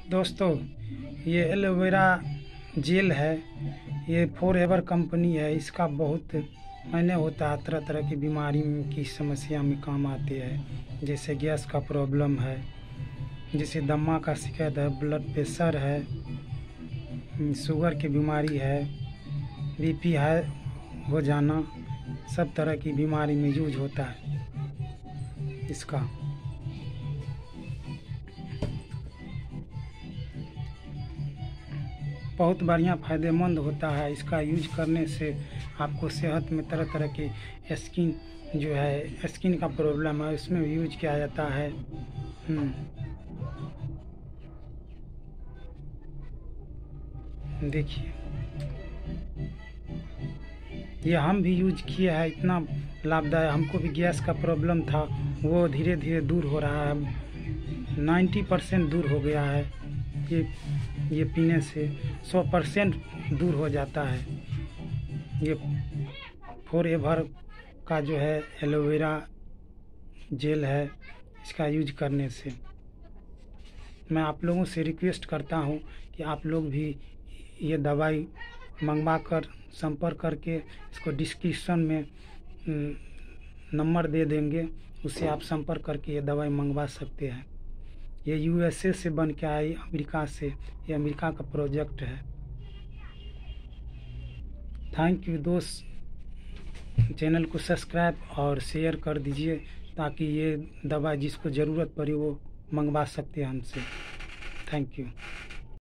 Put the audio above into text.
दोस्तों, ये aloe vera gel है। ये फॉरएवर कंपनी है। इसका बहुत मायने होता है, तरह तरह की बीमारी की समस्या में काम आते हैं। जैसे गैस का प्रॉब्लम है, जैसे दमा का शिकायत है, ब्लड प्रेशर है, शुगर की बीमारी है, बीपी हाई हो जाना, सब तरह की बीमारी में यूज होता है इसका। बहुत बढ़िया फ़ायदेमंद होता है। इसका यूज करने से आपको सेहत में तरह तरह की स्किन जो है, स्किन का प्रॉब्लम है, उसमें यूज किया जाता है। देखिए, ये हम भी यूज किए हैं, इतना लाभदायक। हमको भी गैस का प्रॉब्लम था, वो धीरे धीरे दूर हो रहा है। 90% दूर हो गया है। ये पीने से 100% दूर हो जाता है। ये फॉरएवर का जो है एलोवेरा जेल है, इसका यूज करने से मैं आप लोगों से रिक्वेस्ट करता हूं कि आप लोग भी ये दवाई मंगवा कर संपर्क करके, इसको डिस्क्रिप्शन में नंबर दे देंगे, उससे आप संपर्क करके ये दवाई मंगवा सकते हैं। ये यूएसए से बन के आई, अमेरिका से। ये अमेरिका का प्रोजेक्ट है। थैंक यू दोस्त, चैनल को सब्सक्राइब और शेयर कर दीजिए ताकि ये दवा जिसको ज़रूरत पड़े वो मंगवा सकते हैं हमसे। Thank you.